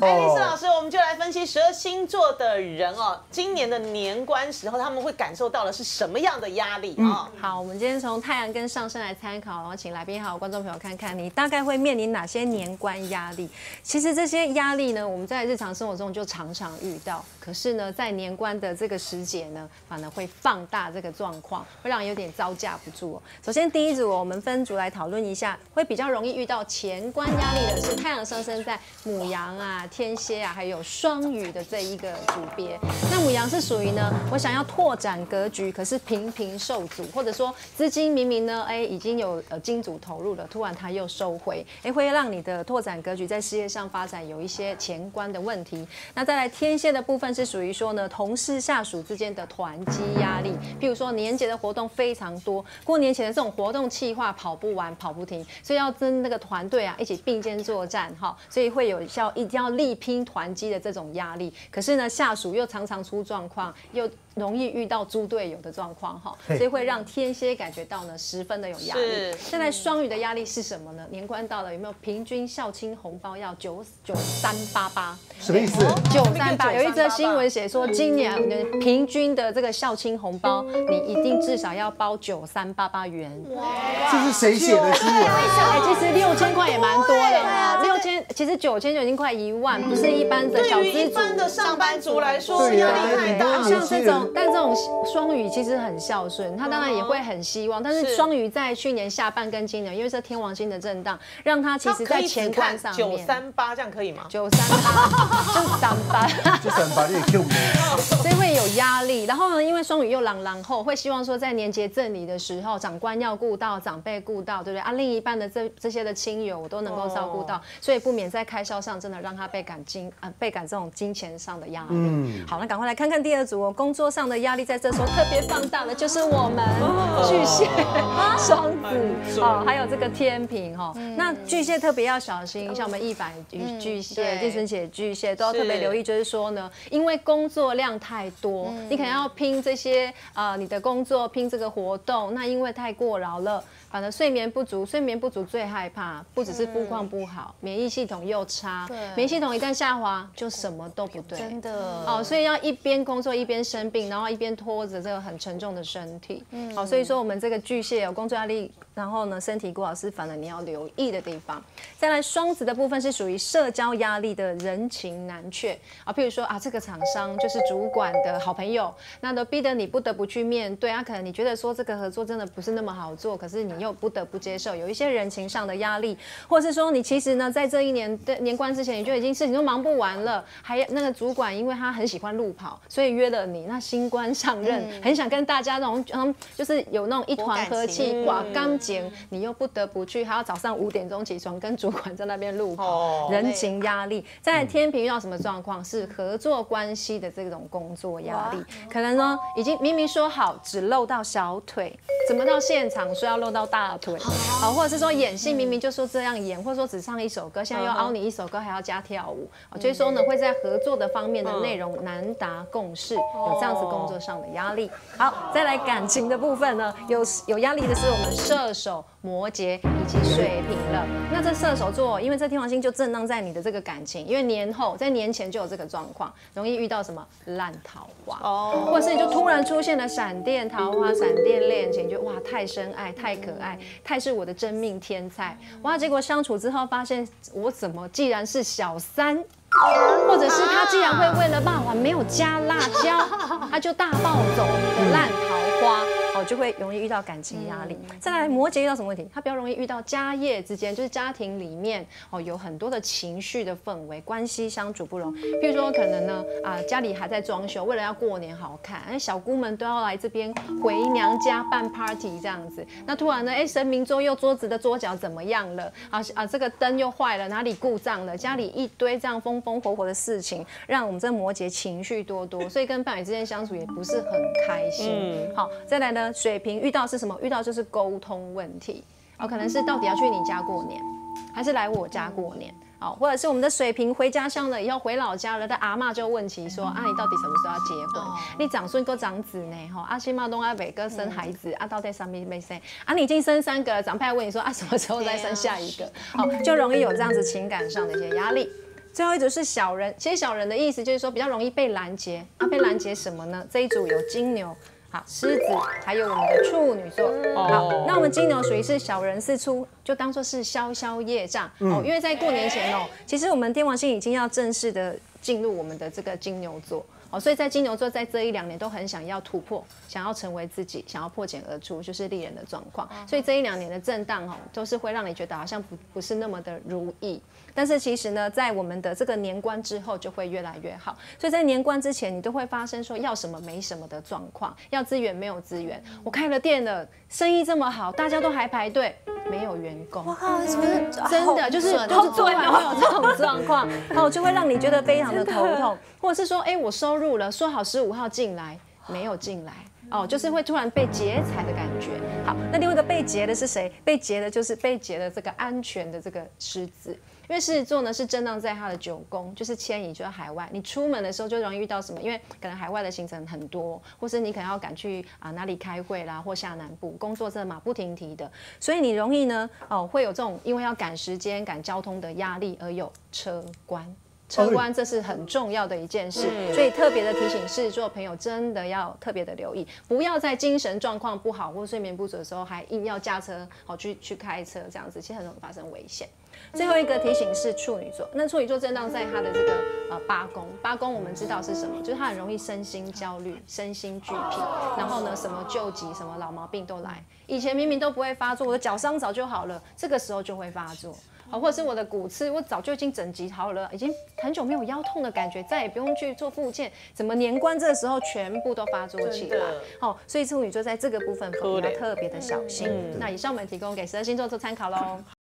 哎，丽丝老师，我们就来分析12星座的人哦，今年的年关时候他们会感受到的是什么样的压力啊？ 好，我们今天从太阳跟上升来参考，然后请来宾还有观众朋友看看，你大概会面临哪些年关压力？其实这些压力呢，我们在日常生活中就常常遇到，可是呢，在年关的这个时节呢，反而会放大这个状况，会让人有点招架不住哦。首先第一组，我们分组来讨论一下，会比较容易遇到前关压力的是太阳上升在牡羊啊、天蝎啊，还有双鱼的这一个组别。那牡羊是属于呢，我想要拓展格局，可是频频受阻，或者说资金明明呢，已经有金主投入了，突然它又收回，会让你的拓展格局在事业上发展有一些前关的问题。那再来天蝎的部分是属于说呢，同事下属之间的团积压力，譬如说年节的活动非常多，过年前的这种活动企划跑不完、跑不停，所以要跟那个团队啊一起并肩作战哈，所以会有一定要力拼团积的这种压力。可是呢，下属又常常出状况，又容易遇到猪队友的状况哈，所以会让天蝎感觉到呢十分的有压力。现在双鱼的压力是什么呢？年关到了，有没有平均孝亲红包要9388？ 什么意思 ？938。有一则新闻写说，今年平均的这个孝亲红包，你一定至少要包9388元。 这是谁写的新闻？ 其实6000块也蛮多的，6000，其实9000就已经快1万，不是一般的小资族。 对于一般的上班族来说，压力太大。 像这种，但这种双鱼其实很孝顺，他当然也会很希望。但是双鱼在去年下半跟今年，因为是天王星的震荡，让他其实在前关上面 938这样可以吗 ？938就38， 你也 Q 没？ 所以会有压力。然后呢，因为双鱼又朗后，会希望说在年节赠礼的时候，长官要顾到，长辈顾到，对不对啊？另一半的这些的亲友我都能够照顾到，所以不免在开销上真的让他倍感这种金钱上的压力。好，那赶快来看看第二组哦，工作上的压力在这时候特别放大的，就是我们巨蟹、双子还有这个天秤那巨蟹特别要小心，像我们一凡巨蟹、定春姐巨蟹都要特别留意，就是说呢，因为工作量太多，你可能要拼这些你的工作，拼这个活动，那因为太过劳了。反正睡眠不足最害怕，不只是肤况不好，免疫系统又差，免疫系统一旦下滑，就什么都不对， 真的所以要一边工作一边生病，然后一边拖着这个很沉重的身体，所以说我们这个巨蟹有工作压力，然后呢身体不好是反而你要留意的地方。再来双子的部分是属于社交压力的人情难却譬如说这个厂商就是主管的好朋友，那都逼得你不得不去面对可能你觉得说这个合作真的不是那么好做，可是你又不得不接受，有一些人情上的压力，或是说你其实呢，在这一年的年关之前，你就已经事情都忙不完了，还那个主管因为他很喜欢路跑，所以约了你，那新官上任，很想跟大家那种就是有那种一团和气，挂钢剪，你又不得不去，还要早上5点钟起床跟主管在那边路跑，人情压力。在天秤遇到什么状况？是合作关系的这种工作压力，可能呢已经明明说好只露到小腿，怎么到现场说要露到大腿，或者是说演戏明明就说这样演，或者说只唱一首歌，现在又凹你一首歌还要加跳舞，所以说呢会在合作的方面的内容难达共识，有这样子工作上的压力。好，再来感情的部分呢，有压力的是我们射手、摩羯以及水瓶了。那这射手座，因为这天王星就震荡在你的这个感情，因为年后在年前就有这个状况，容易遇到什么烂桃花，或者是你就突然出现了闪电桃花、闪电恋情，就哇太深爱、太可爱、太是我的真命天才，哇！结果相处之后发现，我怎么既然是小三？或者是他既然会为了霸王没有加辣椒，他就大暴走的烂桃花，就会容易遇到感情压力。再来，摩羯遇到什么问题？他比较容易遇到家业之间，就是家庭里面有很多的情绪的氛围，关系相处不容。譬如说，可能呢家里还在装修，为了要过年好看，小姑们都要来这边回娘家办 party 这样子。那突然呢，神明桌又桌子的桌角怎么样了？这个灯又坏了，哪里故障了？家里一堆这样风风火火的事情，让我们这摩羯情绪多多，所以跟伴侣之间相处也不是很开心。好，再来呢，水瓶遇到是什么？遇到就是沟通问题，可能是到底要去你家过年，还是来我家过年？或者是我们的水瓶回家乡了以后回老家了，的阿嬷就问起说你到底什么时候要结婚？你长孙够长子呢？新马东阿北哥生孩子到底什么没生？你已经生3个了，长辈问你说什么时候再生下一个？就容易有这样子情感上的一些压力。 最后一组是小人，其实小人的意思就是说比较容易被拦截啊，被拦截什么呢？这一组有金牛。好，狮子，还有我们的处女座。好，那我们金牛属于是小人四出，就当做是消消业障哦。因为在过年前哦，其实我们天王星已经要正式的进入我们的这个金牛座。哦，所以在金牛座在这1-2年都很想要突破，想要成为自己，想要破茧而出，就是丽人的状况。所以这1-2年的震荡哦，都是会让你觉得好像不是那么的如意。但是其实呢，在我们的这个年关之后就会越来越好。所以在年关之前，你都会发生说要什么没什么的状况，要资源没有资源。我开了店了，生意这么好，大家都还排队，没有员工。 哇靠，是不是真的就是突然会有这种状况，然后就会让你觉得非常的头痛，或者是说，我收入了，说好15号进来，没有进来。哦，就是会突然被劫财的感觉。好，那另外一个被劫的是谁？被劫的就是被劫的这个安全的这个狮子。因为狮子座呢是震荡在它的9宫，就是迁移，就在海外。你出门的时候就容易遇到什么？因为可能海外的行程很多，或是你可能要赶去哪里开会啦，或下南部工作，真的马不停蹄的，所以你容易呢会有这种因为要赶时间、赶交通的压力而有车关。车关这是很重要的一件事，所以特别的提醒狮子座朋友真的要特别的留意，不要在精神状况不好或睡眠不足的时候还硬要驾车去开车，这样子其实很容易发生危险。最后一个提醒是处女座，那处女座震荡在他的这个8宫，8宫我们知道是什么，就是他很容易身心焦虑、身心俱疲，然后呢什么旧疾、什么老毛病都来。以前明明都不会发作，我的脚伤早就好了，这个时候就会发作。或者是我的骨刺，我早就已经整集好了，已经很久没有腰痛的感觉，再也不用去做复健，怎么年关这个时候全部都发作起来？所以处女座在这个部分要特别的小心。那以上我们提供给12星座做参考喽。